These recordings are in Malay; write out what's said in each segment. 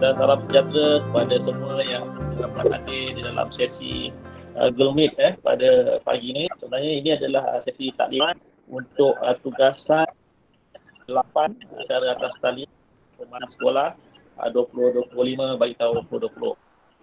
dan salam sejahtera kepada semua yang dapat hadir di dalam sesi Google Meet pada pagi ini. Sebenarnya ini adalah sesi taklimat untuk tugasan 8 secara atas talian pemain sekolah 2025 bagi tahun 2020.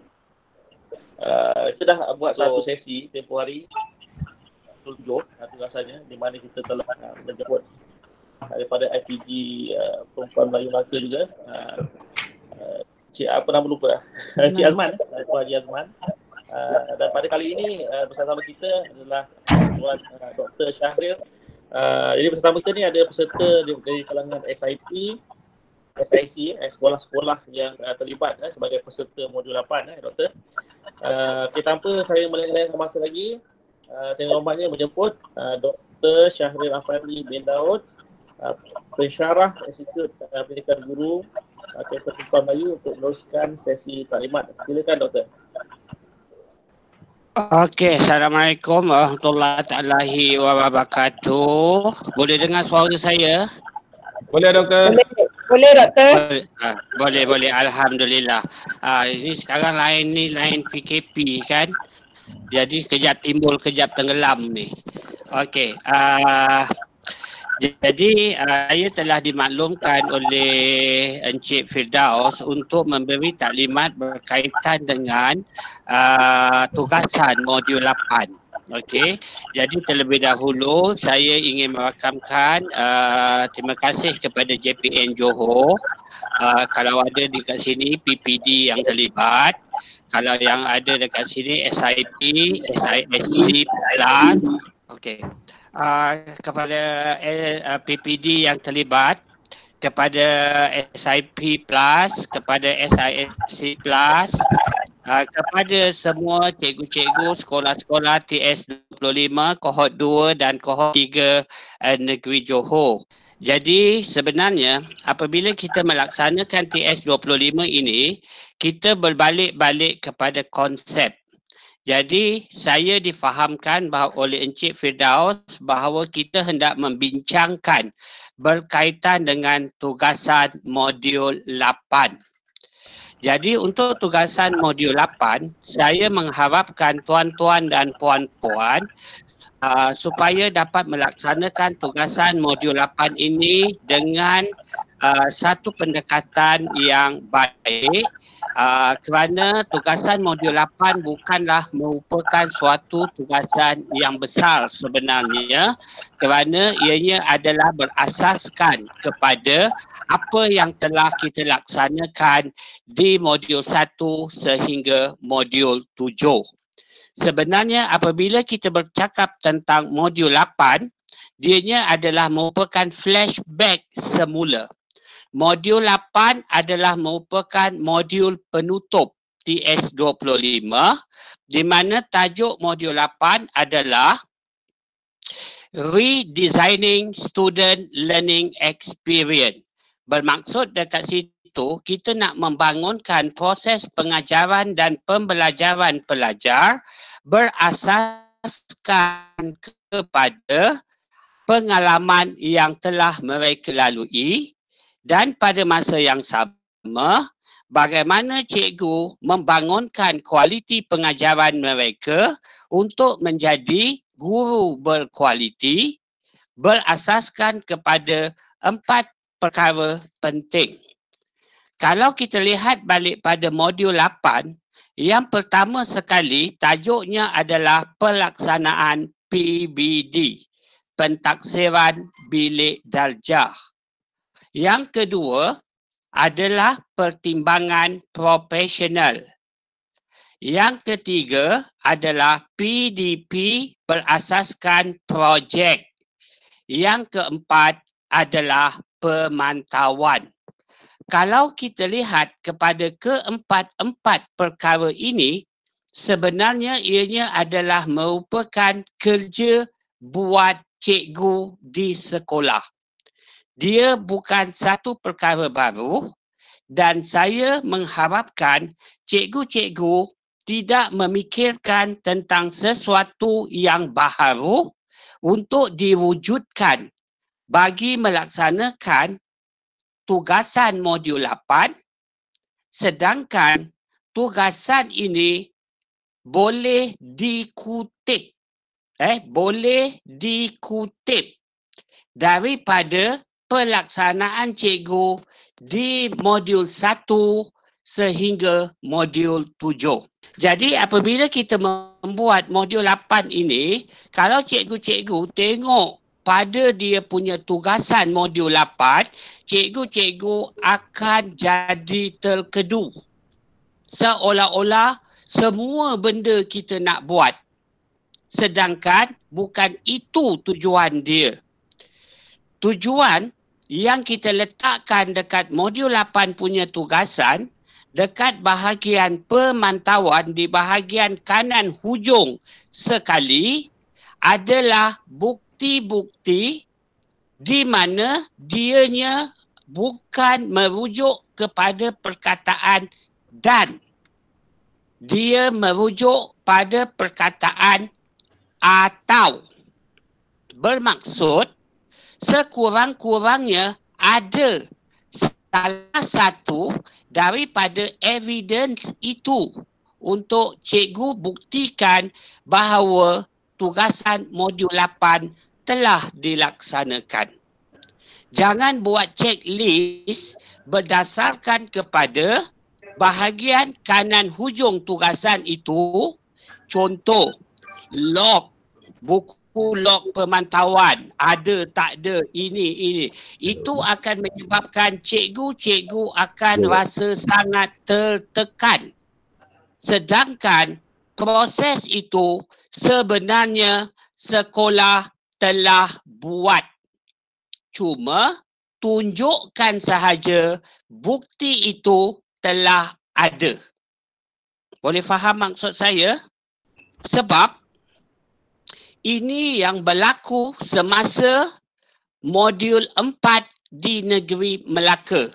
Kita dah buat satu sesi tempoh hari 7 tugasannya, di mana kita telah menjemput daripada IPG Perempuan Melayu Melaka juga, Cik apa nama lupa, Cik Azman, Tuan Haji Azman. Dan pada kali ini bersama kita adalah Tuan Dr. Syahril. Jadi bersama kita ni ada peserta dari kalangan SIP, SIC, sekolah-sekolah yang terlibat sebagai peserta modul 8, Doktor. Tanpa saya melengahkan masa lagi, saya hormatnya menjemput Dr. Syahril Afandi bin Daud, pensyarah Institut Pendidikan Guru Kampus Perempuan Melayu untuk meneruskan sesi taklimat. Silakan Doktor. Okey, Assalamualaikum warahmatullahi wabarakatuh. Boleh dengar suara saya? Boleh Doktor. Boleh Doktor. Boleh. Alhamdulillah. Ini sekarang lain PKP kan. Jadi kejap timbul, kejap tenggelam ni. Okey. Jadi saya telah dimaklumkan oleh Encik Firdaus untuk memberi taklimat berkaitan dengan tugasan modul 8. Okey. Jadi terlebih dahulu saya ingin merakamkan terima kasih kepada JPN Johor. Kalau ada dekat sini PPD yang terlibat, kalau yang ada dekat sini SIP, SISC Plus. Okey. Kepada PPD yang terlibat, kepada SIP Plus, kepada SISC Plus, kepada semua cikgu-cikgu sekolah-sekolah TS25, kohort 2 dan kohort 3 Negeri Johor. Jadi sebenarnya apabila kita melaksanakan TS25 ini, kita berbalik-balik kepada konsep. Jadi saya difahamkan bahawa oleh Encik Firdaus bahawa kita hendak membincangkan berkaitan dengan tugasan modul 8. Jadi untuk tugasan modul 8, saya mengharapkan tuan-tuan dan puan-puan supaya dapat melaksanakan tugasan modul 8 ini dengan satu pendekatan yang baik. Kerana tugasan modul 8 bukanlah merupakan suatu tugasan yang besar sebenarnya, kerana ianya adalah berasaskan kepada apa yang telah kita laksanakan di modul 1 sehingga modul 7. Sebenarnya apabila kita bercakap tentang modul 8, ianya adalah merupakan flashback semula. Modul 8 adalah merupakan modul penutup TS25, di mana tajuk modul 8 adalah Redesigning Student Learning Experience. Bermaksud dekat situ kita nak membangunkan proses pengajaran dan pembelajaran pelajar berasaskan kepada pengalaman yang telah mereka lalui, dan pada masa yang sama, bagaimana cikgu membangunkan kualiti pengajaran mereka untuk menjadi guru berkualiti berasaskan kepada 4 perkara penting. Kalau kita lihat balik pada modul 8, yang pertama sekali tajuknya adalah pelaksanaan PBD, pentaksiran bilik darjah. Yang kedua adalah pertimbangan profesional. Yang ketiga adalah PDP berasaskan projek. Yang keempat adalah pemantauan. Kalau kita lihat kepada keempat-empat perkara ini, sebenarnya ianya adalah merupakan kerja buat cikgu di sekolah. Dia bukan satu perkara baru, dan saya mengharapkan cikgu-cikgu tidak memikirkan tentang sesuatu yang baharu untuk diwujudkan bagi melaksanakan tugasan modul 8 sedangkan tugasan ini boleh dikutip. Boleh dikutip daripada pelaksanaan cikgu di modul 1 sehingga modul 7. Jadi apabila kita membuat modul 8 ini, kalau cikgu-cikgu tengok pada dia punya tugasan modul 8, cikgu-cikgu akan jadi terkedu. Seolah-olah semua benda kita nak buat. Sedangkan bukan itu tujuan dia. Tujuan yang kita letakkan dekat modul 8 punya tugasan, dekat bahagian pemantauan di bahagian kanan hujung sekali adalah bukti-bukti di mana dianya bukan merujuk kepada perkataan dan. Dia merujuk pada perkataan atau. Bermaksud sekurang-kurangnya ada salah satu daripada evidence itu untuk cikgu buktikan bahawa tugasan modul 8 telah dilaksanakan. Jangan buat checklist berdasarkan kepada bahagian kanan hujung tugasan itu. Contoh, log, buku log pemantauan, ada tak ada, ini. Itu akan menyebabkan cikgu akan rasa sangat tertekan. Sedangkan proses itu sebenarnya sekolah telah buat. Cuma tunjukkan sahaja bukti itu telah ada. Boleh faham maksud saya? Sebab ini yang berlaku semasa modul 4 di negeri Melaka,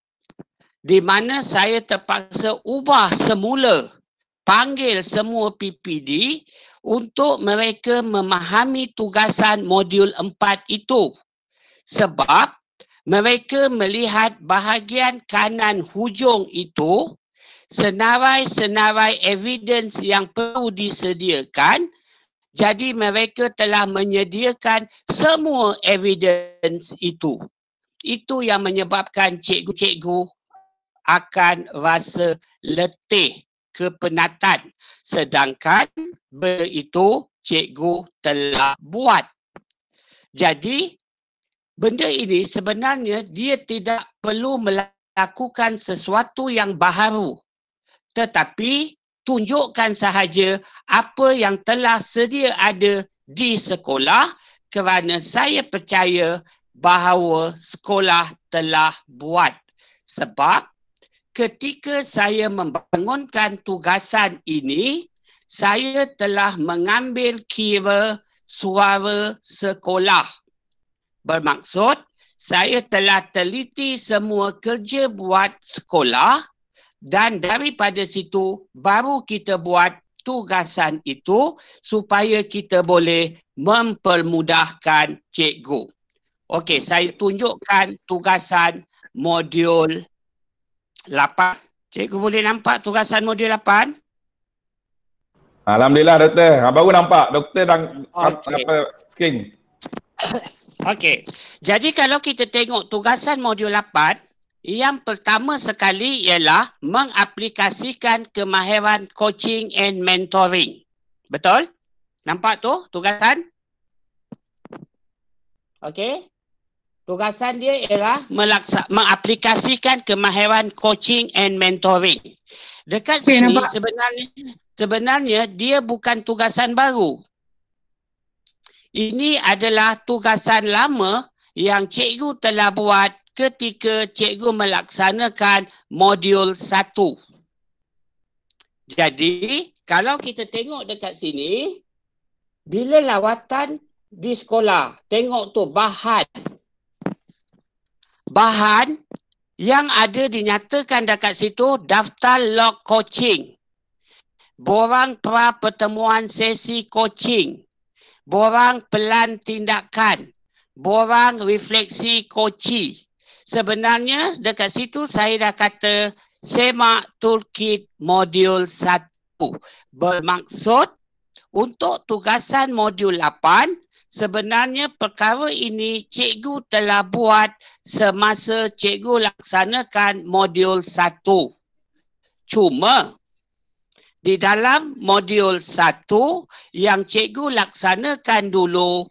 di mana saya terpaksa ubah semula, panggil semua PPD untuk mereka memahami tugasan modul 4 itu. Sebab mereka melihat bahagian kanan hujung itu, senarai-senarai evidence yang perlu disediakan. Jadi mereka telah menyediakan semua evidence itu. Itu yang menyebabkan cikgu-cikgu akan rasa letih, kepenatan. Sedangkan benda itu cikgu telah buat. Jadi benda ini sebenarnya dia tidak perlu melakukan sesuatu yang baharu. Tetapi tunjukkan sahaja apa yang telah sedia ada di sekolah, kerana saya percaya bahawa sekolah telah buat. Sebab ketika saya membangunkan tugasan ini, saya telah mengambil kira suara sekolah. Bermaksud, saya telah teliti semua kerja buat sekolah dan daripada situ baru kita buat tugasan itu supaya kita boleh mempermudahkan cikgu. Okey, saya tunjukkan tugasan modul 8. Cikgu boleh nampak tugasan modul 8? Alhamdulillah doktor. Baru nampak doktor dan screen. Okey. Jadi kalau kita tengok tugasan modul 8, yang pertama sekali ialah mengaplikasikan kemahiran coaching and mentoring. Betul? Nampak tu tugasan? Okey. Tugasan dia ialah mengaplikasikan kemahiran coaching and mentoring. Dekat sini sebenarnya dia bukan tugasan baru. Ini adalah tugasan lama yang cikgu telah buat ketika cikgu melaksanakan modul 1. Jadi, kalau kita tengok dekat sini, bila lawatan di sekolah, tengok tu bahan. Bahan yang ada dinyatakan dekat situ, daftar log coaching, borang pra pertemuan sesi coaching, borang pelan tindakan, borang refleksi koci. Sebenarnya dekat situ saya dah kata Semak Toolkit Modul 1. Bermaksud untuk tugasan modul 8, sebenarnya perkara ini cikgu telah buat semasa cikgu laksanakan modul 1. Cuma di dalam modul 1 yang cikgu laksanakan dulu,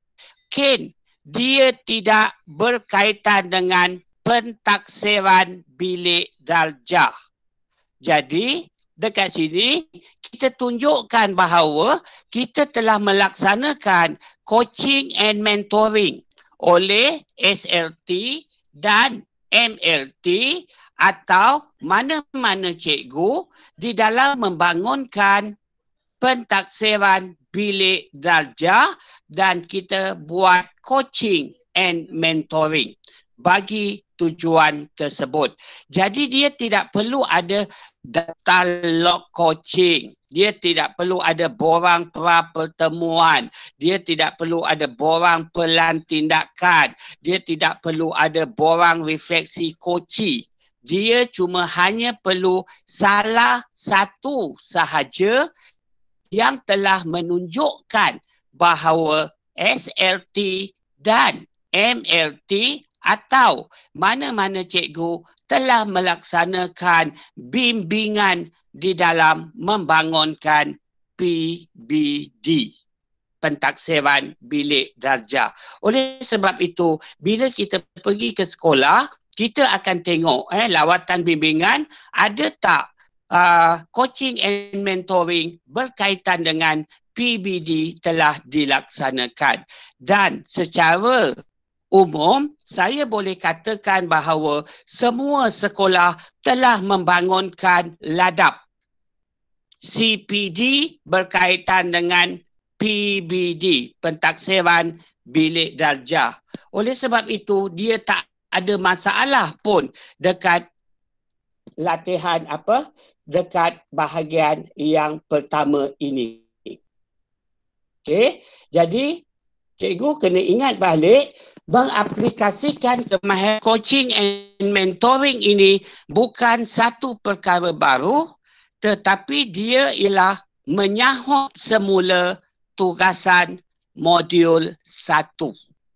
dia tidak berkaitan dengan pentaksiran bilik darjah. Jadi dekat sini kita tunjukkan bahawa kita telah melaksanakan coaching and mentoring oleh SLT dan MLT atau mana-mana cikgu di dalam membangunkan pentaksiran bilik darjah, dan kita buat coaching and mentoring bagi tujuan tersebut. Jadi dia tidak perlu ada daftar log coaching. Dia tidak perlu ada borang pra pertemuan. Dia tidak perlu ada borang pelan tindakan. Dia tidak perlu ada borang refleksi koci. Dia cuma hanya perlu salah satu sahaja yang telah menunjukkan bahawa SLT dan MLT atau mana-mana cikgu telah melaksanakan bimbingan di dalam membangunkan PBD, pentaksiran bilik darjah. Oleh sebab itu, bila kita pergi ke sekolah, kita akan tengok lawatan bimbingan ada tak coaching and mentoring berkaitan dengan PBD telah dilaksanakan. Dan secara umum, saya boleh katakan bahawa semua sekolah telah membangunkan ladap CPD berkaitan dengan PBD, pentaksiran bilik darjah. Oleh sebab itu, dia tak ada masalah pun dekat latihan dekat bahagian yang pertama ini. Okey, jadi cikgu kena ingat balik, mengaplikasikan kemahiran coaching and mentoring ini bukan satu perkara baru, tetapi dia ialah menyahut semula tugasan modul 1.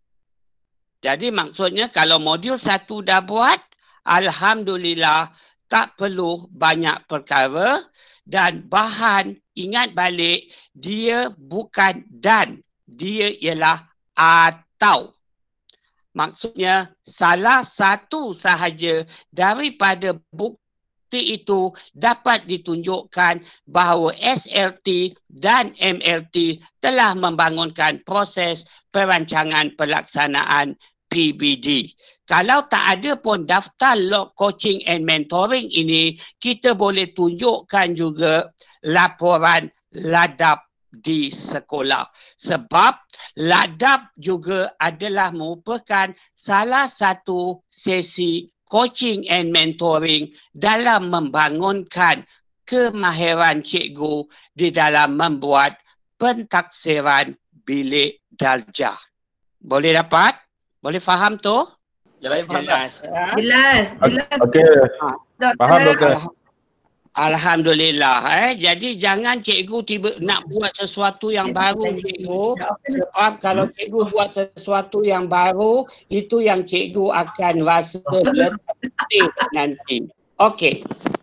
Jadi maksudnya kalau modul 1 dah buat, alhamdulillah tak perlu banyak perkara, dan bahan ingat balik dia bukan dan, dia ialah atau. Maksudnya salah satu sahaja daripada bukti itu dapat ditunjukkan bahawa SLT dan MLT telah membangunkan proses perancangan pelaksanaan PBD. Kalau tak ada pun daftar log coaching and mentoring ini, kita boleh tunjukkan juga laporan ladap di sekolah. Sebab ladap juga adalah merupakan salah satu sesi coaching and mentoring dalam membangunkan kemahiran cikgu di dalam membuat pentaksiran bilik darjah. Boleh dapat? Boleh faham tu? Jelas. Jelas. Okey. Faham doktor. Alhamdulillah. Jadi jangan cikgu tiba nak buat sesuatu yang baru cikgu. Sebab kalau cikgu buat sesuatu yang baru, itu yang cikgu akan rasa letih nanti. Okey.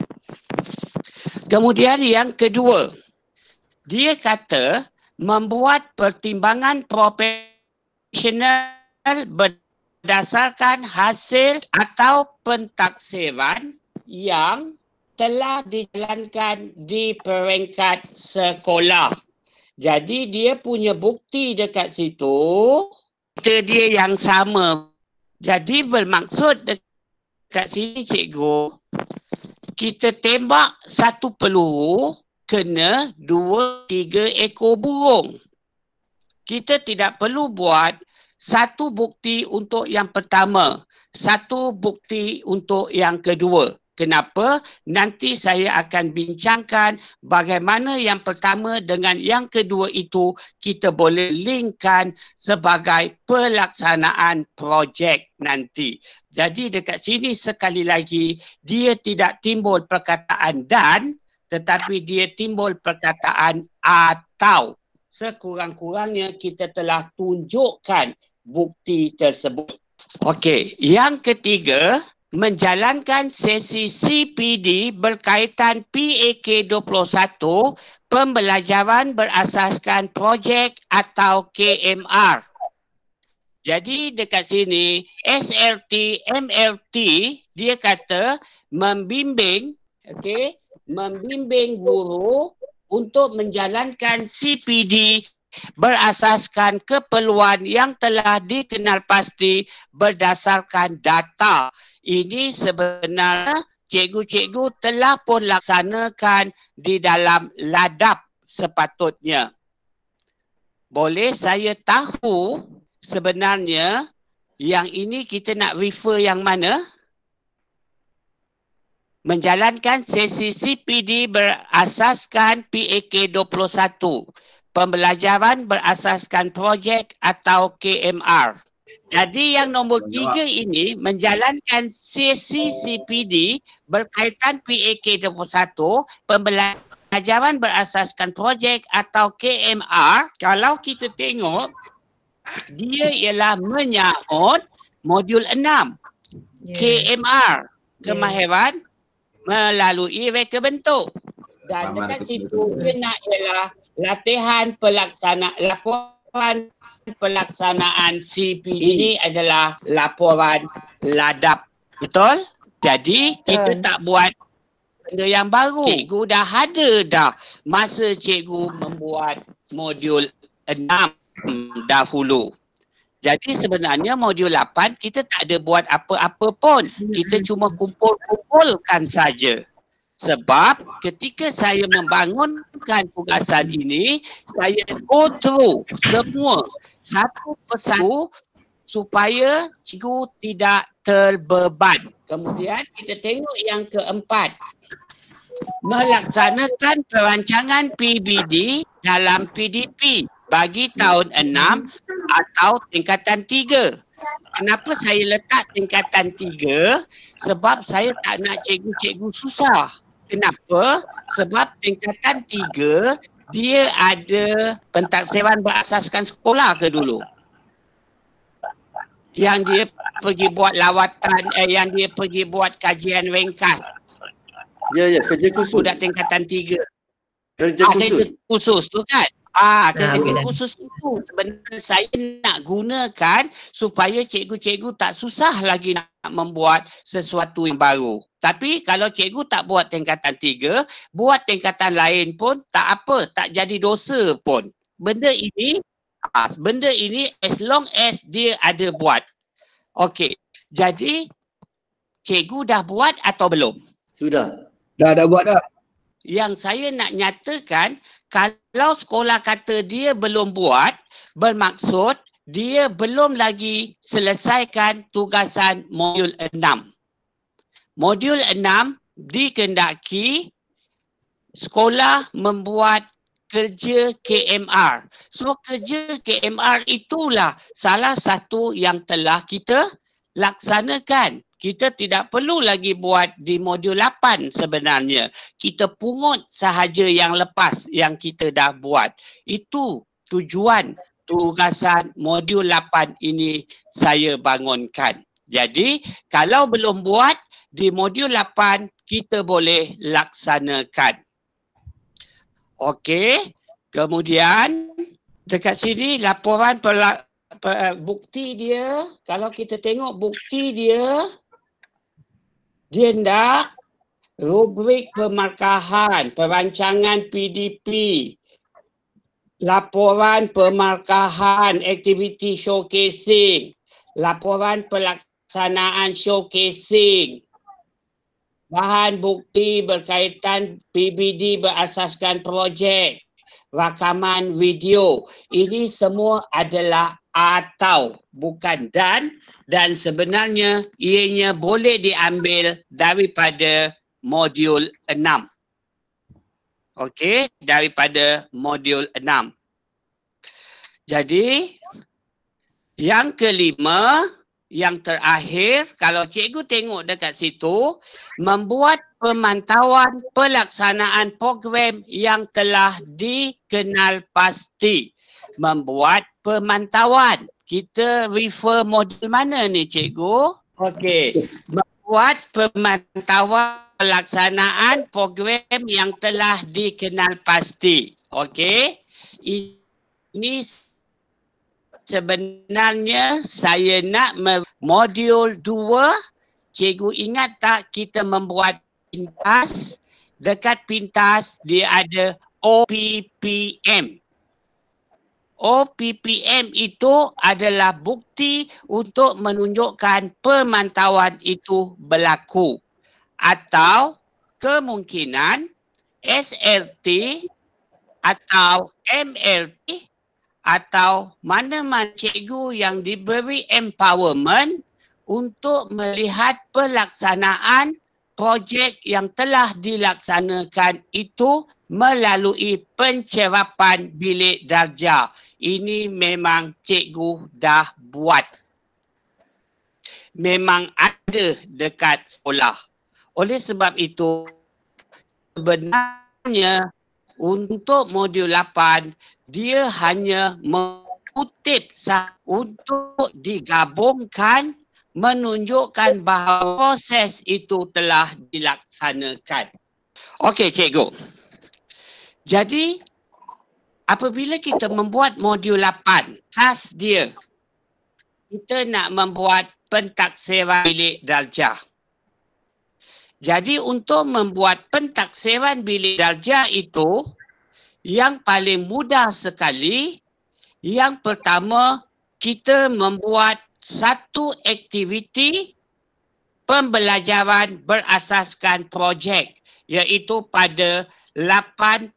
Kemudian yang kedua, dia kata membuat pertimbangan profesional berdasarkan hasil atau pentaksiran yang telah dijalankan di peringkat sekolah. Jadi dia punya bukti dekat situ, dia yang sama. Jadi bermaksud dekat sini cikgu, kita tembak satu peluru kena 2-3 ekor burung. Kita tidak perlu buat satu bukti untuk yang pertama, satu bukti untuk yang kedua. Kenapa? Nanti saya akan bincangkan bagaimana yang pertama dengan yang kedua itu kita boleh linkkan sebagai pelaksanaan projek nanti. Jadi dekat sini sekali lagi dia tidak timbul perkataan dan, tetapi dia timbul perkataan atau. Sekurang-kurangnya kita telah tunjukkan bukti tersebut. Okey, yang ketiga, menjalankan sesi CPD berkaitan PAK 21, pembelajaran berasaskan projek atau KMR. Jadi dekat sini SLT, MLT dia kata membimbing, okey, membimbing guru untuk menjalankan CPD berasaskan keperluan yang telah dikenal pasti berdasarkan data. Ini sebenarnya cikgu-cikgu telah pun laksanakan di dalam ladap sepatutnya. Boleh saya tahu sebenarnya yang ini kita nak refer yang mana? Menjalankan sesi CPD berasaskan PAK 21. Pembelajaran berasaskan projek atau KMR. Jadi yang nombor 3 ini menjalankan sesi CPD berkaitan PAK 21, pembelajaran berasaskan projek atau KMR. Kalau kita tengok, dia ialah menyahut modul 6, KMR, kemahiran melalui reka bentuk. Dan dekat situ dia nak ialah latihan laporan pelaksanaan CPD. Ini adalah laporan ladap. Betul? Jadi kita tak buat benda yang baru. Cikgu dah ada dah masa cikgu membuat modul 6 dahulu. Jadi sebenarnya modul 8 kita tak ada buat apa-apa pun. Kita cuma kumpul-kumpulkan saja. Sebab ketika saya membangunkan tugasan ini, saya go through semua satu persatu supaya cikgu tidak terbeban. Kemudian kita tengok yang keempat. Melaksanakan perancangan PBD dalam PDP bagi tahun 6 atau tingkatan 3. Kenapa saya letak tingkatan 3? Sebab saya tak nak cikgu-cikgu susah. Kenapa? Sebab tingkatan 3 dia ada pentaksiran berasaskan sekolah ke dulu? Yang dia pergi buat lawatan, yang dia pergi buat kajian ringkas. Ya, kerja khusus. Budak tingkatan 3. Kerja khusus. Kerja khusus tu kan? Kerja khusus itu sebenarnya saya nak gunakan supaya cikgu-cikgu tak susah lagi nak membuat sesuatu yang baru. Tapi kalau cikgu tak buat tingkatan 3, buat tingkatan lain pun tak apa, tak jadi dosa pun. Benda ini as long as dia ada buat. Okey, jadi cikgu dah buat atau belum? Sudah. Dah buat dah. Yang saya nak nyatakan, kalau sekolah kata dia belum buat, bermaksud dia belum lagi selesaikan tugasan modul 6. Modul 6 dikendaki sekolah membuat kerja KMR. So kerja KMR itulah salah satu yang telah kita laksanakan. Kita tidak perlu lagi buat di modul 8 sebenarnya. Kita pungut sahaja yang lepas yang kita dah buat. Itu tujuan tugasan modul 8 ini saya bangunkan. Jadi kalau belum buat di modul 8 kita boleh laksanakan. Okey. Kemudian dekat sini laporan bukti dia. Kalau kita tengok bukti dia, dia nak rubrik pemarkahan, perancangan PDP, laporan pemarkahan, aktiviti showcasing, laporan pelaksanaan showcasing, bahan bukti berkaitan PBD berasaskan projek, rakaman video. Ini semua adalah atau, bukan dan sebenarnya ianya boleh diambil daripada modul 6. Okey, daripada modul 6. Jadi, yang kelima, yang terakhir, kalau cikgu tengok dekat situ, membuat pemantauan pelaksanaan program yang telah dikenal pasti. Membuat pemantauan. Kita refer modul mana ni cikgu? Okey. Membuat pemantauan pelaksanaan program yang telah dikenal pasti. Okey. Ini sebenarnya saya nak modul 2. Cikgu ingat tak kita membuat pintas? Dekat pintas dia ada OPPM. OPPM itu adalah bukti untuk menunjukkan pemantauan itu berlaku. Atau kemungkinan SLT atau MLT atau mana-mana cikgu yang diberi empowerment untuk melihat pelaksanaan projek yang telah dilaksanakan itu melalui pencerapan bilik darjah. Ini memang cikgu dah buat. Memang ada dekat sekolah. Oleh sebab itu, sebenarnya untuk modul 8, dia hanya mengutip untuk digabungkan menunjukkan bahawa proses itu telah dilaksanakan. Okey cikgu. Jadi apabila kita membuat modul 8, asas dia kita nak membuat pentaksiran bilik darjah. Jadi untuk membuat pentaksiran bilik darjah itu yang paling mudah sekali, yang pertama kita membuat satu aktiviti pembelajaran berasaskan projek, iaitu pada 8.3.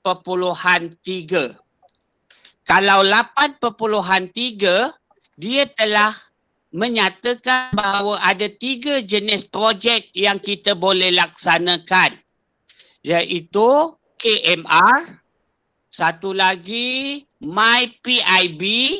Kalau 8.3, dia telah menyatakan bahawa ada 3 jenis projek yang kita boleh laksanakan, iaitu KMR, satu lagi MyPIB,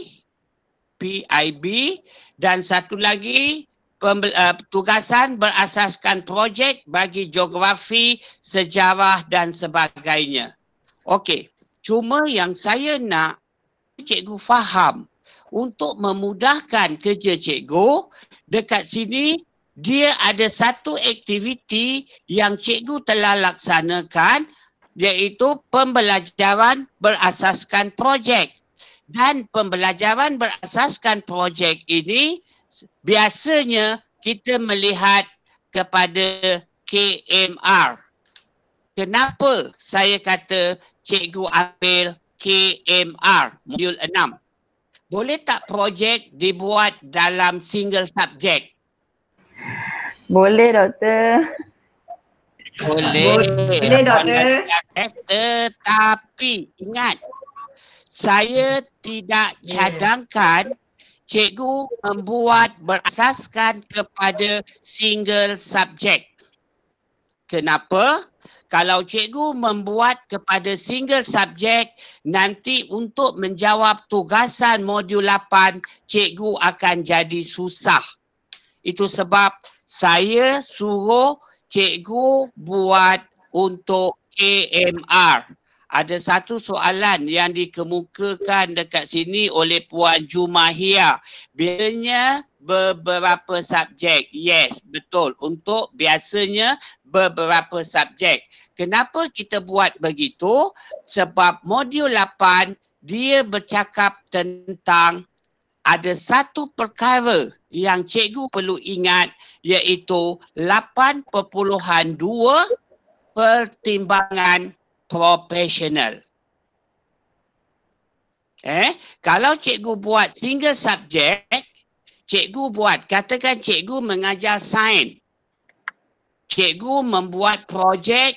dan satu lagi tugasan berasaskan projek bagi geografi, sejarah dan sebagainya. Okey, cuma yang saya nak cikgu faham untuk memudahkan kerja cikgu, dekat sini dia ada satu aktiviti yang cikgu telah laksanakan, iaitu pembelajaran berasaskan projek. Dan pembelajaran berasaskan projek ini biasanya kita melihat kepada KMR. Kenapa saya kata cikgu ambil KMR, modul 6? Boleh tak projek dibuat dalam single subjek? Boleh, Doktor. Boleh, Doktor. Tetapi ingat, saya tidak cadangkan cikgu membuat berasaskan kepada single subjek. Kenapa? Kalau cikgu membuat kepada single subjek, nanti untuk menjawab tugasan modul 8, cikgu akan jadi susah. Itu sebab saya suruh cikgu buat untuk KMR. Ada satu soalan yang dikemukakan dekat sini oleh Puan Jumahia. Biasanya beberapa subjek. Yes, betul. Untuk biasanya beberapa subjek. Kenapa kita buat begitu? Sebab modul 8 dia bercakap tentang ada satu perkara yang cikgu perlu ingat, iaitu 8.2 pertimbangan profesional. Kalau cikgu buat single subjek, cikgu buat, katakan cikgu mengajar sains. Cikgu membuat projek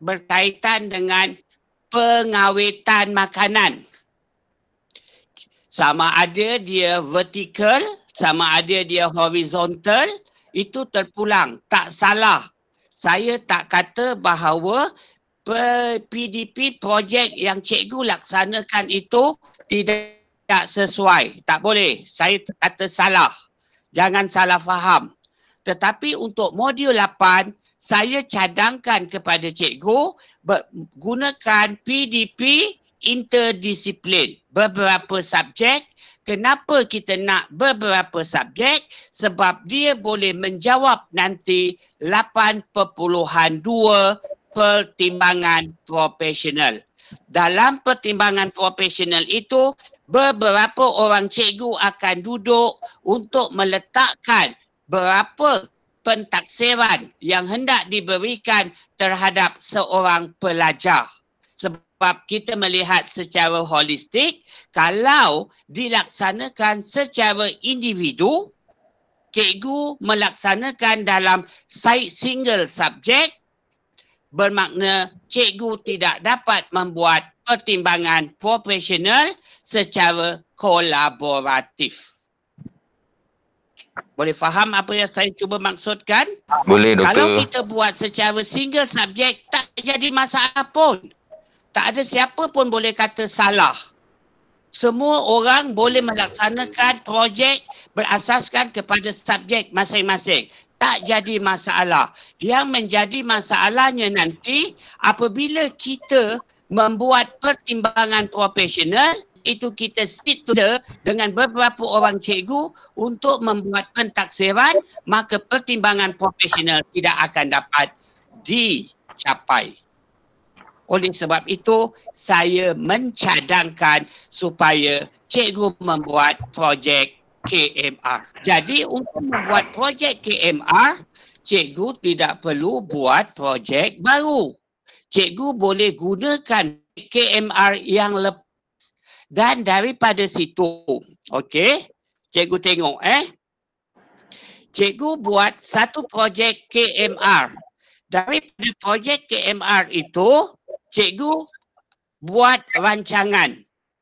berkaitan dengan pengawetan makanan. sama ada dia vertical, sama ada dia horizontal, itu terpulang. Tak salah. Saya tak kata bahawa PDP projek yang cikgu laksanakan itu tidak sesuai. Tak boleh. Saya kata salah. Jangan salah faham. Tetapi untuk modul 8, saya cadangkan kepada cikgu gunakan PDP interdisiplin. Beberapa subjek. Kenapa kita nak beberapa subjek? Sebab dia boleh menjawab nanti 8.2 pertimbangan profesional. Dalam pertimbangan profesional itu, beberapa orang cikgu akan duduk untuk meletakkan berapa pentaksiran yang hendak diberikan terhadap seorang pelajar. Sebab kita melihat secara holistik, kalau dilaksanakan secara individu, cikgu melaksanakan dalam single subjek, bermakna cikgu tidak dapat membuat pertimbangan profesional secara kolaboratif. Boleh faham apa yang saya cuba maksudkan? Boleh, Doktor. Kalau kita buat secara single subjek, tak jadi masalah pun. Tak ada siapa pun boleh kata salah. Semua orang boleh melaksanakan projek berasaskan kepada subjek masing-masing. Tak jadi masalah. Yang menjadi masalahnya nanti apabila kita membuat pertimbangan profesional, itu kita sit dengan beberapa orang cikgu untuk membuat pentaksiran, maka pertimbangan profesional tidak akan dapat dicapai. Oleh sebab itu, saya mencadangkan supaya cikgu membuat projek KMR. Jadi untuk membuat projek KMR, cikgu tidak perlu buat projek baru. Cikgu boleh gunakan KMR yang lepas. Dan daripada situ, okey, cikgu tengok cikgu buat satu projek KMR. Daripada projek KMR itu, cikgu buat rancangan.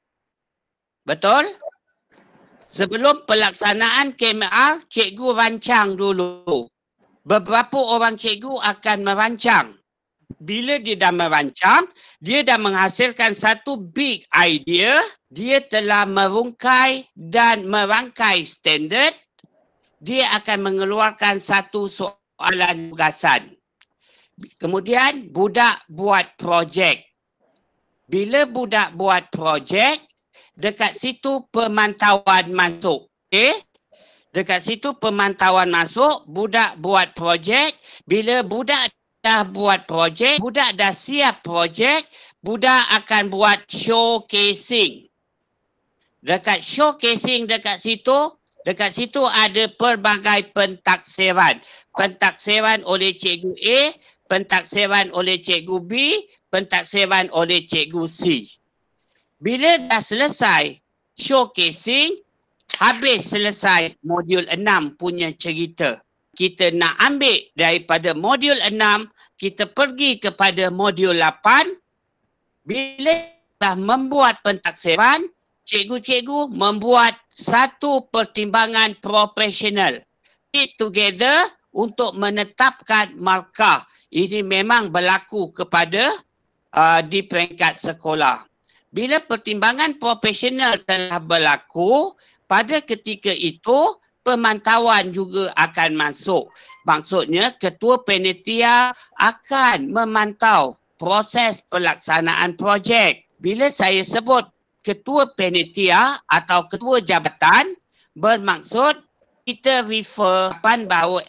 Betul? Sebelum pelaksanaan KMR, cikgu rancang dulu. Beberapa orang cikgu akan merancang. Bila dia dah merancang, dia dah menghasilkan satu big idea, dia telah merungkai dan merangkai standard, dia akan mengeluarkan satu soalan tugasan. Kemudian budak buat projek. Bila budak buat projek, dekat situ pemantauan masuk. Okey? Dekat situ pemantauan masuk, budak buat projek. Bila budak dah buat projek, budak dah siap projek, budak akan buat showcasing. Dekat showcasing dekat situ ada pelbagai pentaksiran. Pentaksiran oleh cikgu A, pentaksiran oleh cikgu B, pentaksiran oleh cikgu C. Bila dah selesai showcasing, habis selesai modul 6 punya cerita. Kita nak ambil daripada modul 6, kita pergi kepada modul 8. Bila dah membuat pentaksiran, cikgu-cikgu membuat satu pertimbangan profesional. It together untuk menetapkan markah. Ini memang berlaku kepada di peringkat sekolah. Bila pertimbangan profesional telah berlaku, pada ketika itu pemantauan juga akan masuk. Maksudnya ketua panitia akan memantau proses pelaksanaan projek. Bila saya sebut ketua panitia atau ketua jabatan, bermaksud kita refer bahawa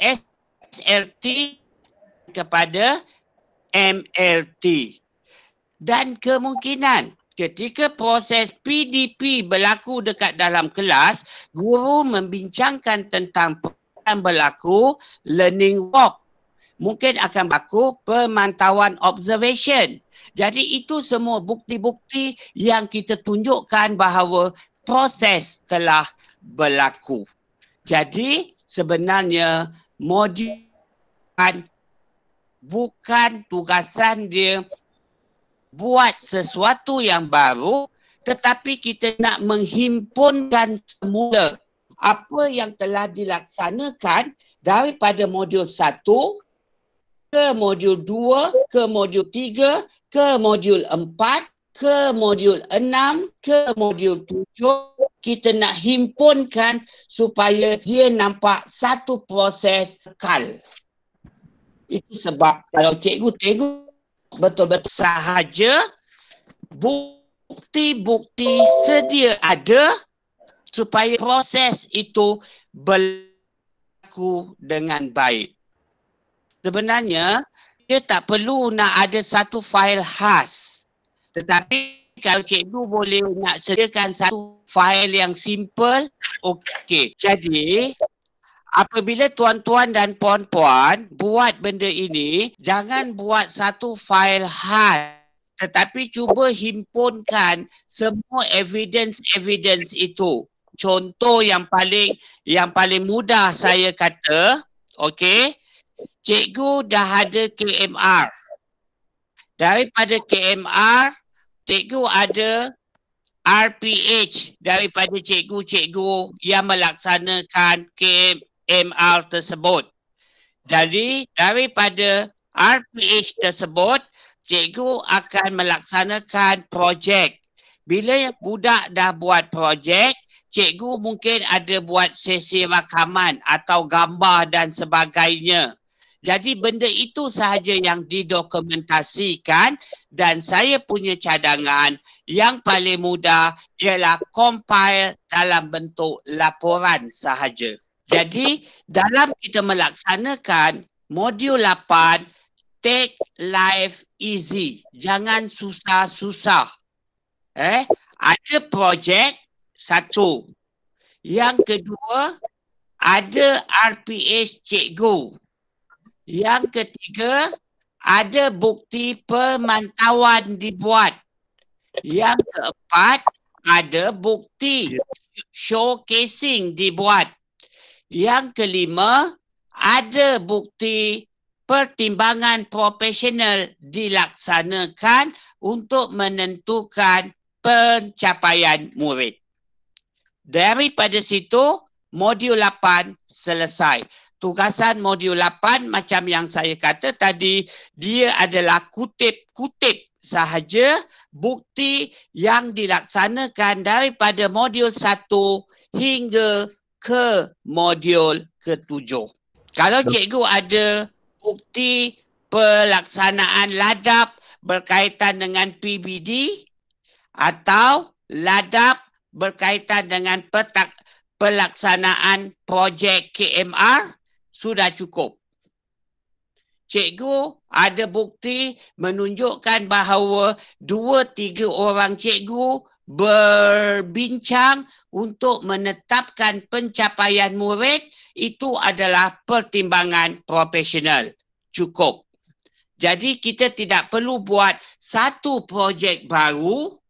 SLT kepada MLT. Dan kemungkinan ketika proses PDP berlaku dekat dalam kelas, guru membincangkan tentang yang berlaku learning walk. Mungkin akan berlaku pemantauan observation. Jadi itu semua bukti-bukti yang kita tunjukkan bahawa proses telah berlaku. Jadi sebenarnya modul bukan tugasan dia buat sesuatu yang baru, tetapi kita nak menghimpunkan semula apa yang telah dilaksanakan daripada modul 1 ke modul 2, ke modul 3, ke modul 4, ke modul 6, ke modul 7. Kita nak himpunkan supaya dia nampak satu proses kekal. Itu sebab kalau cikgu tengok betul-betul sahaja bukti-bukti sedia ada supaya proses itu berlaku dengan baik. Sebenarnya dia tak perlu nak ada satu fail khas. Tetapi kalau cikgu boleh nak sediakan satu fail yang simple, okey. Jadi apabila tuan-tuan dan puan-puan buat benda ini, jangan buat satu fail khas. Tetapi cuba himpunkan semua evidence itu. Contoh yang paling mudah saya kata, okey, cikgu dah ada KMR. Daripada KMR, cikgu ada RPH daripada cikgu-cikgu yang melaksanakan KMR tersebut. Jadi daripada RPH tersebut, cikgu akan melaksanakan projek. Bila budak dah buat projek, cikgu mungkin ada buat sesi rakaman atau gambar dan sebagainya. Jadi benda itu sahaja yang didokumentasikan dan saya punya cadangan yang paling mudah ialah compile dalam bentuk laporan sahaja. Jadi dalam kita melaksanakan modul 8, take life easy. Jangan susah-susah. Ada projek satu. Yang kedua, ada RPH cikgu. Yang ketiga, ada bukti pemantauan dibuat. Yang keempat, ada bukti showcasing dibuat. Yang kelima, ada bukti pertimbangan profesional dilaksanakan untuk menentukan pencapaian murid. Daripada situ, modul 8 selesai. Tugasan modul 8 macam yang saya kata tadi, dia adalah kutip-kutip sahaja bukti yang dilaksanakan daripada modul 1 hingga ke modul ke-7. Kalau cikgu ada bukti pelaksanaan ladap berkaitan dengan PBD atau ladap berkaitan dengan pelaksanaan projek KMR, sudah cukup. Cikgu ada bukti menunjukkan bahawa 2-3 orang cikgu berbincang untuk menetapkan pencapaian murid, itu adalah pertimbangan profesional. Cukup. Jadi kita tidak perlu buat satu projek baru.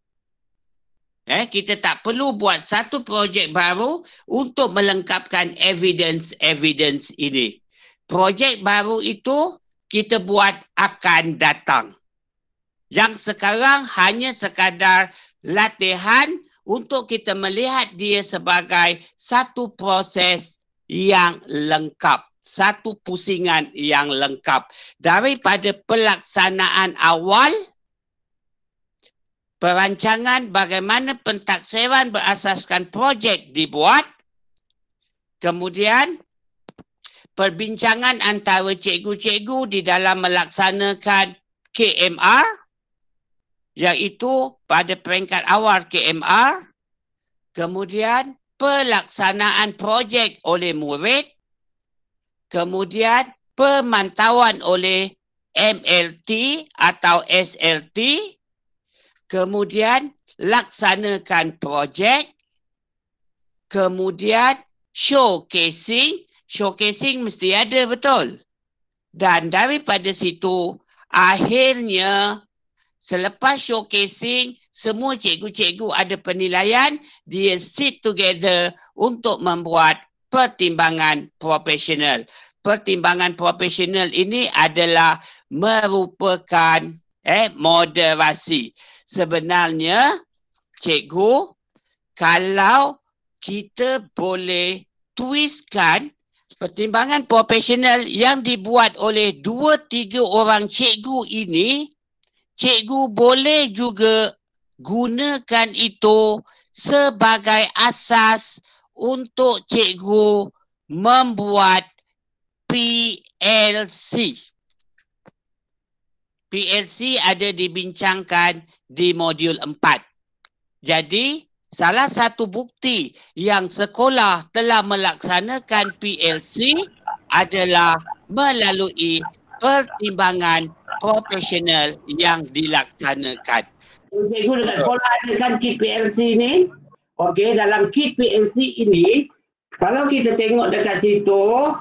Kita tak perlu buat satu projek baru untuk melengkapkan evidence ini. Projek baru itu kita buat akan datang. Yang sekarang hanya sekadar latihan untuk kita melihat dia sebagai satu proses yang lengkap. Satu pusingan yang lengkap. Daripada pelaksanaan awal, perancangan bagaimana pentaksiran berasaskan projek dibuat. Kemudian, perbincangan antara cikgu-cikgu di dalam melaksanakan KMR, iaitu pada peringkat awal KMR. Kemudian, pelaksanaan projek oleh murid. Kemudian, pemantauan oleh MLT atau SLT. Kemudian laksanakan projek. Kemudian showcasing. Showcasing mesti ada, betul. Dan daripada situ, akhirnya selepas showcasing, semua cikgu-cikgu ada penilaian, dia sit together untuk membuat pertimbangan profesional. Pertimbangan profesional ini adalah merupakan moderasi. Sebenarnya cikgu, kalau kita boleh twistkan pertimbangan profesional yang dibuat oleh 2-3 orang cikgu ini, cikgu boleh juga gunakan itu sebagai asas untuk cikgu membuat PLC. PLC ada dibincangkan di modul 4. Jadi, salah satu bukti yang sekolah telah melaksanakan PLC adalah melalui pertimbangan profesional yang dilaksanakan. Cikgu dekat sekolah ada kan kit PLC ni. Okey, dalam kit PLC ini, kalau kita tengok dekat situ,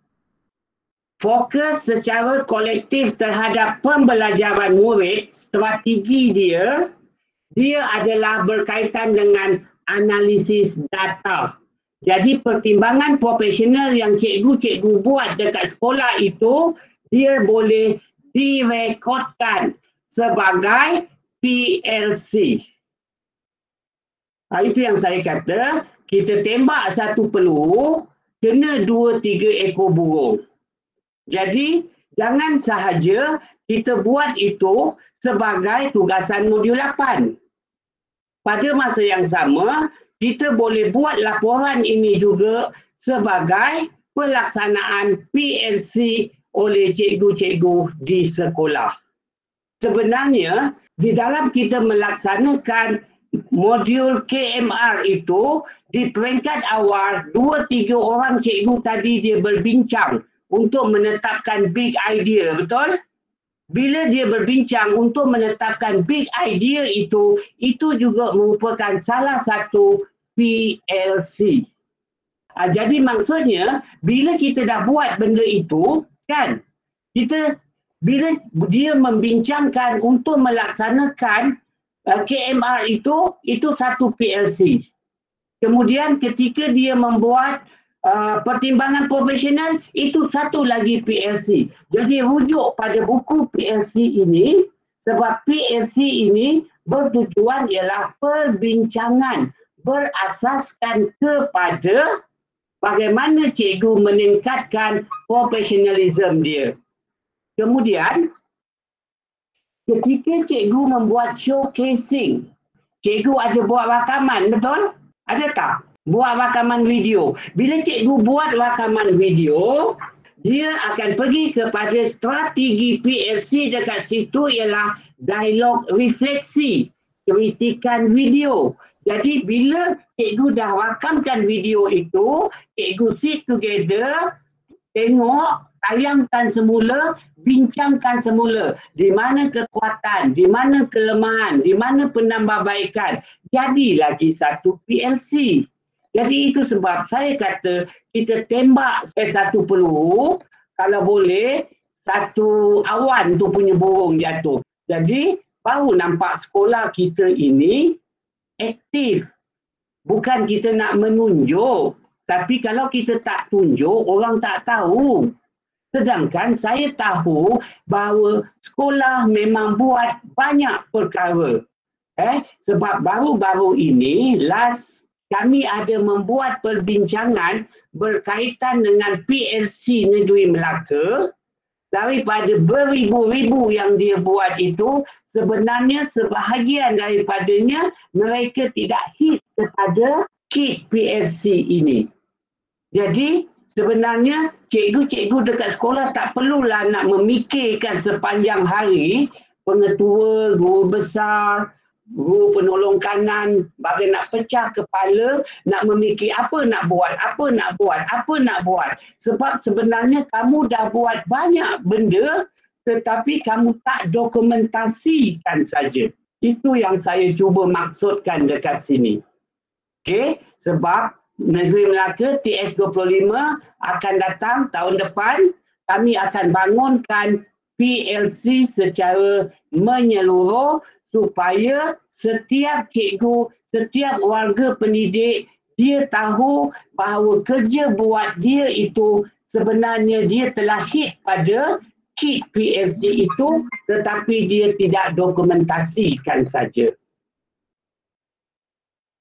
fokus secara kolektif terhadap pembelajaran murid, strategi dia adalah berkaitan dengan analisis data. Jadi pertimbangan profesional yang cikgu-cikgu buat dekat sekolah itu, dia boleh direkodkan sebagai PLC. Itu yang saya kata, kita tembak satu peluru, kena 2-3 ekor burung. Jadi, jangan sahaja kita buat itu sebagai tugasan modul 8. Pada masa yang sama, kita boleh buat laporan ini juga sebagai pelaksanaan PLC oleh cikgu-cikgu di sekolah. Sebenarnya, di dalam kita melaksanakan modul KMR itu, di peringkat awal, 2-3 orang cikgu tadi dia berbincang untuk menetapkan big idea, betul? Bila dia berbincang untuk menetapkan big idea itu juga merupakan salah satu PLC. Jadi maksudnya, bila kita dah buat benda itu, kan, bila dia membincangkan untuk melaksanakan KMR itu satu PLC. Kemudian ketika dia membuat pertimbangan profesional, itu satu lagi PLC. Jadi rujuk pada buku PLC ini, sebab PLC ini bertujuan ialah perbincangan berasaskan kepada bagaimana cikgu meningkatkan profesionalism dia. Kemudian, ketika cikgu membuat showcasing, cikgu ada buat rakaman, betul? Ada tak? Buat rakaman video. Bila cikgu buat rakaman video, dia akan pergi kepada strategi PLC dekat situ ialah dialog refleksi, kritikan video. Jadi bila cikgu dah rakamkan video itu, cikgu sit together, tengok, tayangkan semula, bincangkan semula di mana kekuatan, di mana kelemahan, di mana penambahbaikan. Jadi lagi satu PLC. Jadi itu sebab saya kata kita tembak satu peluru, kalau boleh satu awan tu punya burung jatuh. Jadi baru nampak sekolah kita ini aktif. Bukan kita nak menunjuk, tapi kalau kita tak tunjuk, orang tak tahu. Sedangkan saya tahu bahawa sekolah memang buat banyak perkara. Sebab baru-baru ini, kami ada membuat perbincangan berkaitan dengan PLC Negeri Melaka. Daripada beribu-ribu yang dia buat itu, sebenarnya sebahagian daripadanya mereka tidak hit kepada kit PLC ini. Jadi sebenarnya cikgu-cikgu dekat sekolah tak perlulah nak memikirkan sepanjang hari, pengetua, guru besar, guru penolong kanan, bagi nak pecah kepala, nak memikir apa nak buat. Sebab sebenarnya kamu dah buat banyak benda, tetapi kamu tak dokumentasikan saja. Itu yang saya cuba maksudkan dekat sini. Okey, sebab Negeri Melaka TS25 akan datang tahun depan, kami akan bangunkan PLC secara menyeluruh supaya setiap cikgu, setiap warga pendidik, dia tahu bahawa kerja buat dia itu sebenarnya dia telah hit pada kit PLC itu, tetapi dia tidak dokumentasikan saja.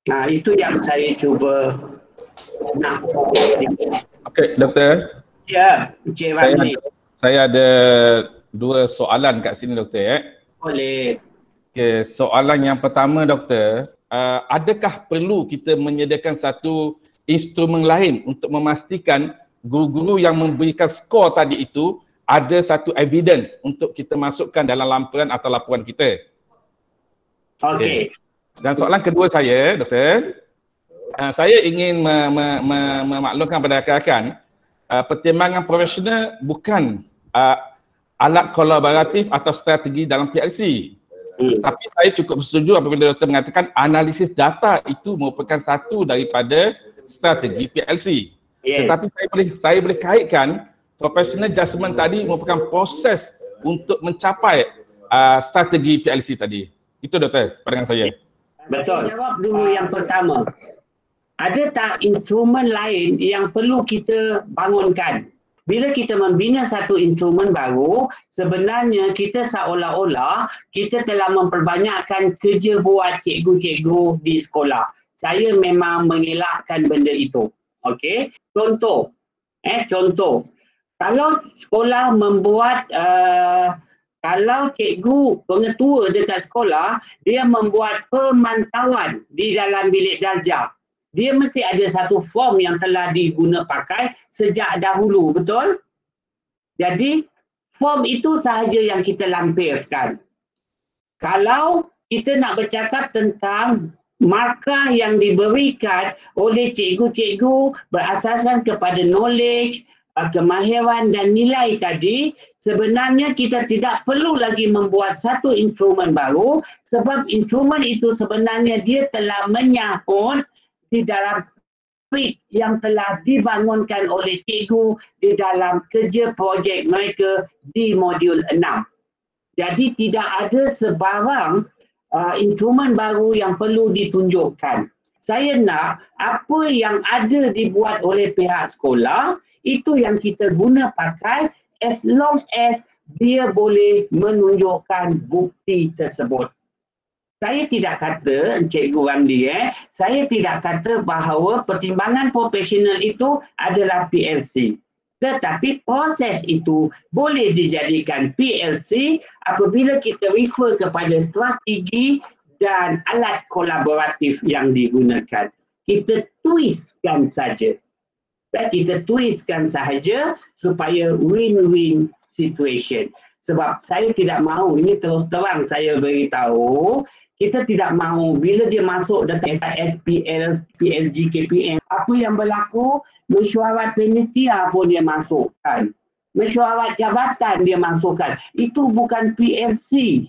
Itu yang saya cuba nak. Okey, Doktor. Ya, Encik Ramli. Saya ada 2 soalan kat sini, Doktor. Boleh. Okay, soalan yang pertama, Doktor. Adakah perlu kita menyediakan satu instrumen lain untuk memastikan guru-guru yang memberikan skor tadi itu ada satu evidence untuk kita masukkan dalam lampiran atau laporan kita? Okey. Dan soalan kedua saya, Doktor, saya ingin memaklumkan kepada rakan-rakan, pertimbangan profesional bukan alat kolaboratif atau strategi dalam PLC. Tapi saya cukup bersetuju apabila doktor mengatakan analisis data itu merupakan satu daripada strategi PLC. Yes. Tetapi saya boleh kaitkan professional judgement tadi merupakan proses untuk mencapai strategi PLC tadi. Itu doktor, pandangan saya. Betul. Jawab dulu yang pertama. Ada tak instrumen lain yang perlu kita bangunkan? Bila kita membina satu instrumen baru, sebenarnya kita seolah-olah kita telah memperbanyakkan kerja buat cikgu-cikgu di sekolah. Saya memang mengelakkan benda itu. Okey. Contoh. Kalau sekolah membuat kalau cikgu pengetua dekat sekolah, dia membuat pemantauan di dalam bilik darjah. Dia mesti ada satu form yang telah diguna pakai sejak dahulu, betul? Jadi, form itu sahaja yang kita lampirkan. Kalau kita nak bercakap tentang markah yang diberikan oleh cikgu-cikgu berasaskan kepada knowledge, kemahiran dan nilai tadi, sebenarnya kita tidak perlu lagi membuat satu instrumen baru sebab instrumen itu sebenarnya dia telah menyangkut di dalam yang telah dibangunkan oleh cikgu di dalam kerja projek mereka di modul 6. Jadi tidak ada sebarang instrumen baru yang perlu ditunjukkan. Saya nak apa yang ada dibuat oleh pihak sekolah itu yang kita guna pakai as long as dia boleh menunjukkan bukti tersebut. Saya tidak kata, Cikgu Ramli, saya tidak kata bahawa pertimbangan profesional itu adalah PLC. Tetapi proses itu boleh dijadikan PLC apabila kita refer kepada strategi dan alat kolaboratif yang digunakan. Kita twistkan saja. Kita twistkan sahaja supaya win-win situation. Sebab saya tidak mahu, ini terus terang saya beritahu, kita tidak mahu bila dia masuk dekat SPL, PLG, KPM, apa yang berlaku, mesyuarat panitia pun dia masukkan. Mesyuarat jabatan dia masukkan. Itu bukan PLC.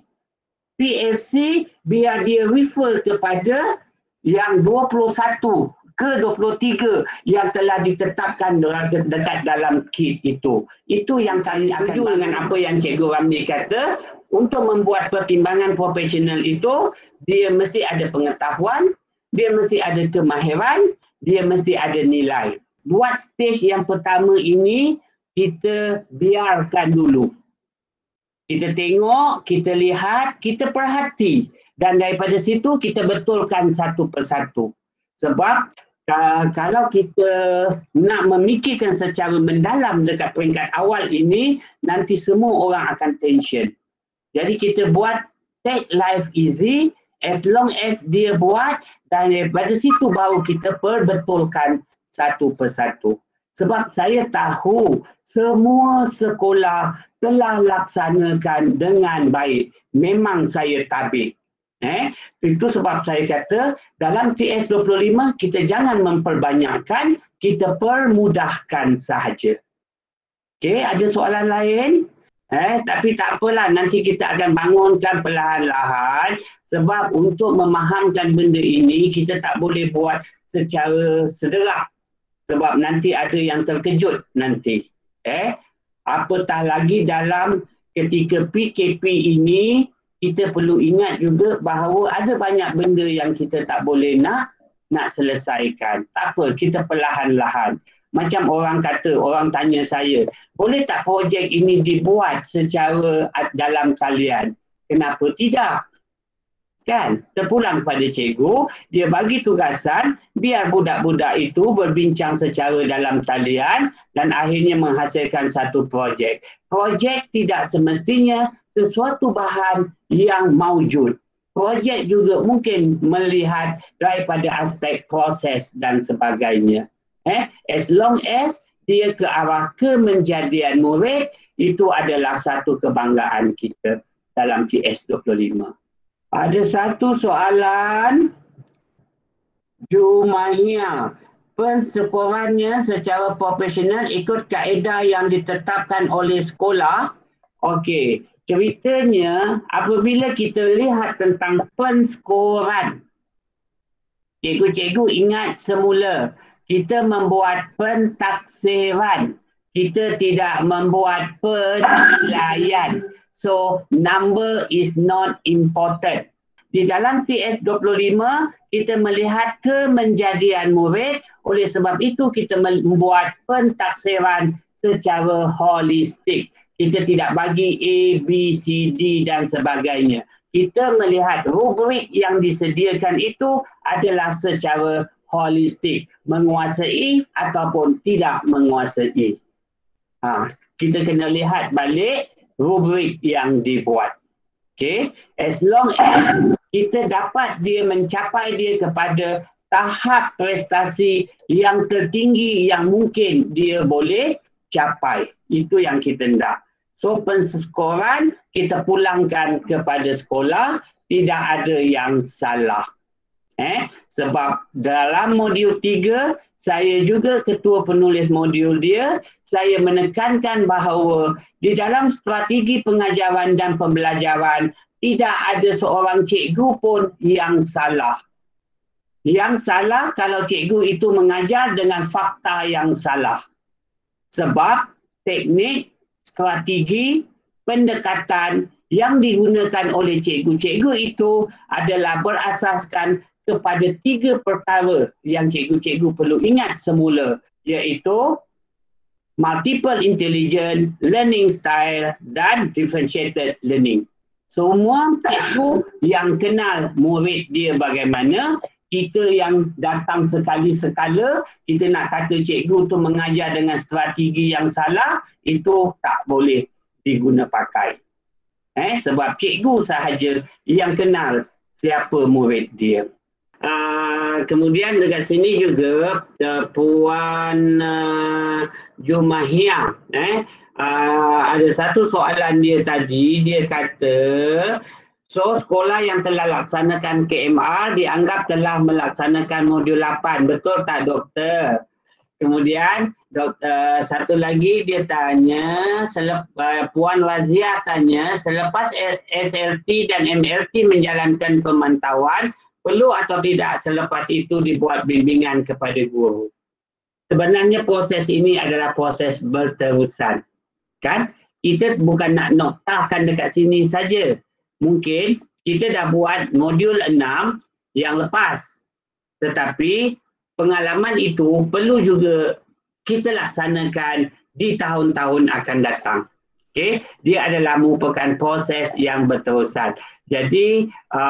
PLC biar dia refer kepada yang 21 ke 23 yang telah ditetapkan dekat dalam kit itu. Itu yang kami setuju dengan apa yang Cikgu Ramli kata. Untuk membuat pertimbangan profesional itu, dia mesti ada pengetahuan, dia mesti ada kemahiran, dia mesti ada nilai. Buat stage yang pertama ini, kita biarkan dulu. Kita tengok, kita lihat, kita perhati. Dan daripada situ, kita betulkan satu persatu. Sebab kalau kita nak memikirkan secara mendalam dekat peringkat awal ini, nanti semua orang akan tension. Jadi kita buat take life easy as long as dia buat dan daripada situ baru kita perbetulkan satu persatu. Sebab saya tahu semua sekolah telah laksanakan dengan baik. Memang saya tabik. Itu sebab saya kata dalam TS25 kita jangan memperbanyakkan, kita permudahkan sahaja. Okey, ada soalan lain? Tapi tak apalah, nanti kita akan bangunkan perlahan-lahan sebab untuk memahamkan benda ini kita tak boleh buat secara sederak sebab nanti ada yang terkejut nanti. Apatah lagi dalam ketika PKP ini kita perlu ingat juga bahawa ada banyak benda yang kita tak boleh nak selesaikan. Tak apa, kita perlahan-lahan. Macam orang kata, orang tanya saya, boleh tak projek ini dibuat secara dalam talian? Kenapa tidak? Kan? Terpulang kepada cikgu, dia bagi tugasan, biar budak-budak itu berbincang secara dalam talian dan akhirnya menghasilkan satu projek. Projek tidak semestinya sesuatu bahan yang maujud. Projek juga mungkin melihat daripada aspek proses dan sebagainya. As long as dia ke arah kemenjadian murid, itu adalah satu kebanggaan kita dalam TS25. Ada satu soalan, Jumahia, pensekorannya secara profesional ikut kaedah yang ditetapkan oleh sekolah. Okey, ceritanya apabila kita lihat tentang pensekoran, cikgu-cikgu ingat semula kita membuat pentaksiran, kita tidak membuat penilaian. So, number is not important. Di dalam TS25, kita melihat kemenjadian murid. Oleh sebab itu, kita membuat pentaksiran secara holistik. Kita tidak bagi A, B, C, D dan sebagainya. Kita melihat rubrik yang disediakan itu adalah secara holistik. Menguasai ataupun tidak menguasai. Kita kena lihat balik rubrik yang dibuat. Okay? As long as kita dapat dia mencapai dia kepada tahap prestasi yang tertinggi yang mungkin dia boleh capai. Itu yang kita nak. So pensekoran kita pulangkan kepada sekolah, tidak ada yang salah. Sebab dalam modul 3, saya juga ketua penulis modul dia, saya menekankan bahawa di dalam strategi pengajaran dan pembelajaran tidak ada seorang cikgu pun yang salah. Yang salah kalau cikgu itu mengajar dengan fakta yang salah. Sebab teknik, strategi, pendekatan yang digunakan oleh cikgu-cikgu itu adalah berasaskan kepada 3 perkara yang cikgu-cikgu perlu ingat semula, iaitu multiple intelligence, learning style dan differentiated learning. Semua cikgu yang kenal murid dia bagaimana, kita yang datang sekali-sekala, kita nak kata cikgu tu mengajar dengan strategi yang salah, itu tak boleh diguna pakai. Sebab cikgu sahaja yang kenal siapa murid dia. Kemudian dekat sini juga Puan Jumahia ada satu soalan dia tadi, dia kata so sekolah yang telah laksanakan KMR dianggap telah melaksanakan modul 8, betul tak doktor? Kemudian satu lagi dia tanya, Puan Razia tanya, selepas SLT dan MLT menjalankan pemantauan, perlu atau tidak selepas itu dibuat bimbingan kepada guru? Sebenarnya proses ini adalah proses berterusan. Kan? Kita bukan nak noktahkan dekat sini saja. Mungkin kita dah buat modul 6 yang lepas. Tetapi pengalaman itu perlu juga kita laksanakan di tahun-tahun akan datang. Okay? Dia adalah merupakan proses yang berterusan. Jadi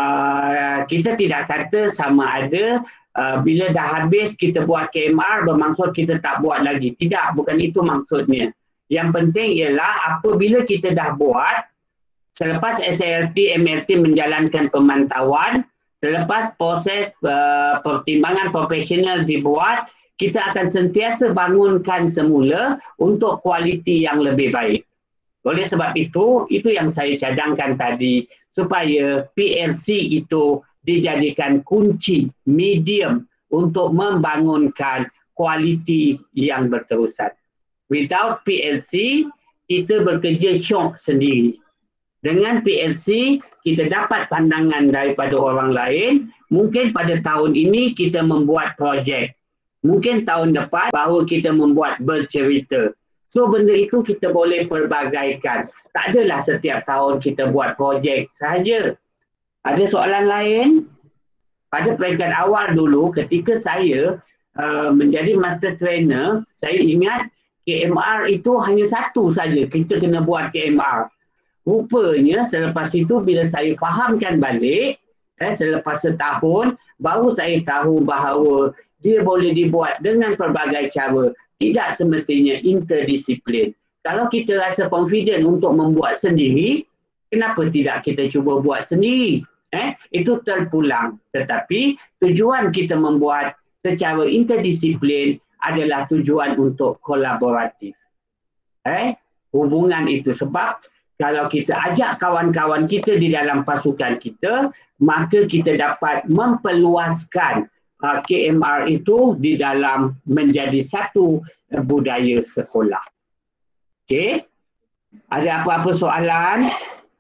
kita tidak kata sama ada bila dah habis kita buat KMR bermaksud kita tak buat lagi. Tidak, bukan itu maksudnya. Yang penting ialah apabila kita dah buat, selepas SLT, MLT menjalankan pemantauan, selepas proses pertimbangan profesional dibuat, kita akan sentiasa bangunkan semula untuk kualiti yang lebih baik. Oleh sebab itu yang saya cadangkan tadi, supaya PLC itu dijadikan kunci medium untuk membangunkan kualiti yang berterusan. Without PLC, kita bekerja syok sendiri. Dengan PLC, kita dapat pandangan daripada orang lain. Mungkin pada tahun ini kita membuat projek. Mungkin tahun depan baru kita membuat bercerita. So benda itu kita boleh perbagaikan. Tak adalah setiap tahun kita buat projek sahaja. Ada soalan lain? Pada peringkat awal dulu ketika saya menjadi master trainer, saya ingat KMR itu hanya satu saja. Kita kena buat KMR. Rupanya selepas itu bila saya fahamkan balik, Selepas setahun baru saya tahu bahawa dia boleh dibuat dengan pelbagai cara, tidak semestinya interdisiplin. Kalau kita rasa confident untuk membuat sendiri, kenapa tidak kita cuba buat sendiri? Itu terpulang. Tetapi tujuan kita membuat secara interdisiplin adalah tujuan untuk kolaboratif. Hubungan itu sebab kalau kita ajak kawan-kawan kita di dalam pasukan kita, maka kita dapat memperluaskan KMR itu di dalam menjadi satu budaya sekolah. Okey? Ada apa-apa soalan?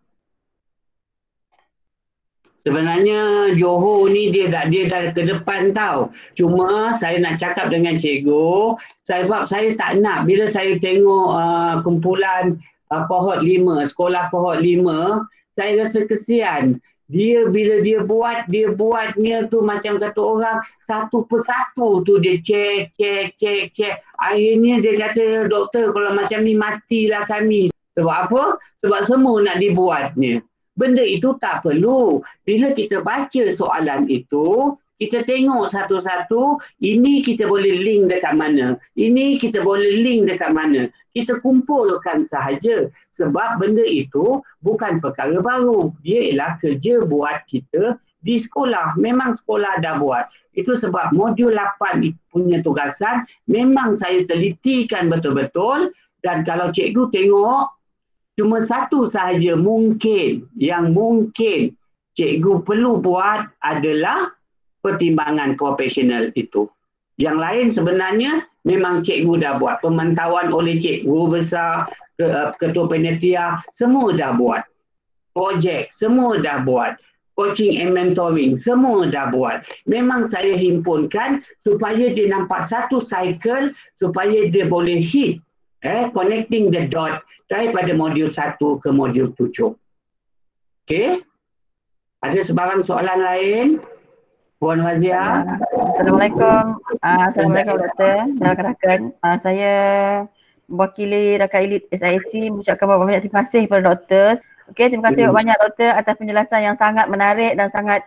Sebenarnya Johor ni dia dah ke depan tau. Cuma saya nak cakap dengan cikgu, sebab saya tak nak bila saya tengok kumpulan kohort 5, sekolah kohort 5, saya rasa kesian. Dia bila dia buatnya tu macam kata orang satu persatu tu dia cek. Akhirnya dia kata, doktor kalau macam ni matilah kami. Sebab apa? Sebab semua nak dibuatnya. Benda itu tak perlu. Bila kita baca soalan itu, kita tengok satu-satu, ini kita boleh link dekat mana, ini kita boleh link dekat mana. Kita kumpulkan sahaja. Sebab benda itu bukan perkara baru. Dia ialah kerja buat kita di sekolah. Memang sekolah dah buat. Itu sebab modul 8 punya tugasan memang saya telitikan betul-betul. Dan kalau cikgu tengok, cuma satu sahaja mungkin, yang mungkin cikgu perlu buat adalah pertimbangan profesional itu. Yang lain sebenarnya memang cikgu dah buat. Pemantauan oleh cikgu besar, ketua panitia, semua dah buat. Projek, semua dah buat. Coaching and mentoring, semua dah buat. Memang saya himpunkan supaya dia nampak satu cycle, supaya dia boleh hit connecting the dot daripada modul 1 ke modul 7. Okey? Ada sebarang soalan lain? Puan Wazia. Assalamualaikum. Assalamualaikum doktor dan rakan-rakan. Saya mewakili rakan elit SIC mengucapkan banyak terima kasih kepada doktor. Okey, terima kasih banyak doktor atas penjelasan yang sangat menarik dan sangat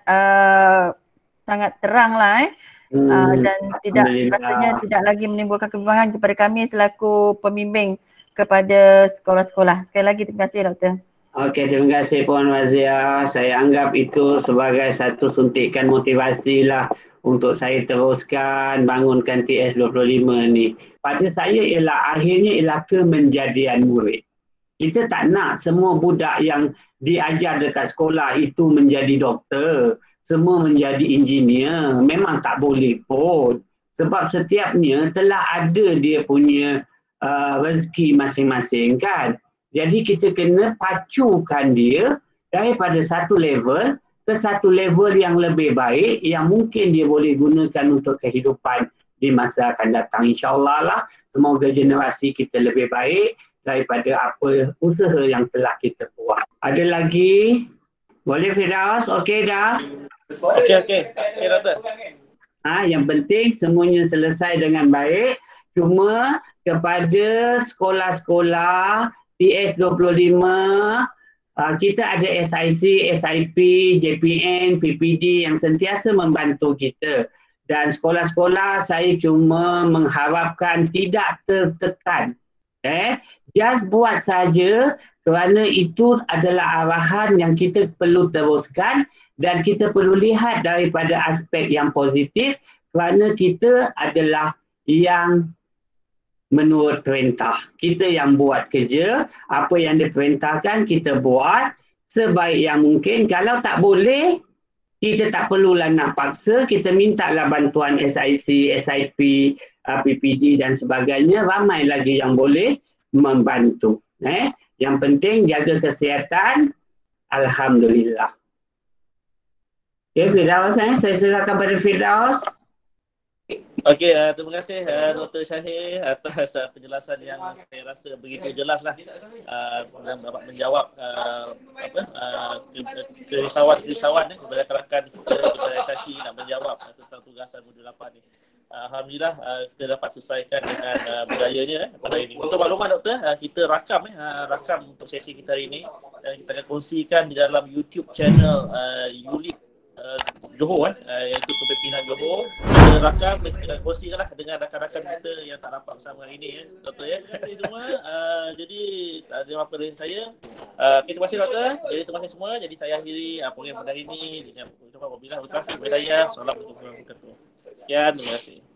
terang lah dan rasanya tidak lagi menimbulkan kebimbangan kepada kami selaku pembimbing kepada sekolah-sekolah. Sekali lagi terima kasih doktor. Okey, terima kasih Puan Wazia. Saya anggap itu sebagai satu suntikan motivasi lah untuk saya teruskan bangunkan TS25 ni. Pada saya ialah akhirnya ialah kemenjadian murid. Kita tak nak semua budak yang diajar dekat sekolah itu menjadi doktor, semua menjadi engineer. Memang tak boleh pun. Sebab setiapnya telah ada dia punya rezeki masing-masing kan. Jadi kita kena pacukan dia daripada satu level ke satu level yang lebih baik yang mungkin dia boleh gunakan untuk kehidupan di masa akan datang. InsyaAllah lah, semoga generasi kita lebih baik daripada apa usaha yang telah kita buat. Ada lagi? Boleh Firdaus? Okey dah? Okey doktor. Yang penting semuanya selesai dengan baik. Cuma kepada sekolah-sekolah TS25, kita ada SIC, SIP, JPN, PPD yang sentiasa membantu kita. Dan sekolah-sekolah saya cuma mengharapkan tidak tertekan. Just buat saja kerana itu adalah arahan yang kita perlu teruskan dan kita perlu lihat daripada aspek yang positif kerana kita adalah yang menurut perintah. Kita yang buat kerja, apa yang diperintahkan kita buat sebaik yang mungkin. Kalau tak boleh, kita tak perlulah nak paksa, kita mintalah bantuan SIC, SIP, PPD dan sebagainya. Ramai lagi yang boleh membantu. Yang penting jaga kesihatan. Alhamdulillah. Okay, Firdaus, saya serahkan pada Firdaus. Okey, terima kasih Dr. Syahir atas penjelasan yang saya rasa begitu jelas lah dan dapat menjawab kerisauan kepada rakan-rakan kita SIC nak menjawab tentang tugasan modul 8 ni. Alhamdulillah kita dapat selesaikan dengan berjayanya pada hari ini. Untuk makluman doktor, kita rakam untuk sesi kita hari ini dan kita akan kongsikan di dalam YouTube channel ULIT Johor iaitu kepimpinan Johor. Kita rakam dan kita kongsikanlah dengan rakan-rakan kita yang tak dapat bersama hari ini doktor ya. Terima kasih semua. Jadi tak ada apa dari saya. Terima kasih doktor. Jadi terima kasih semua. Jadi saya akhiri program pada hari ini dengan ucapan wabillahi taufiq wal hidayah. Salam untuk Sekian, terima kasih.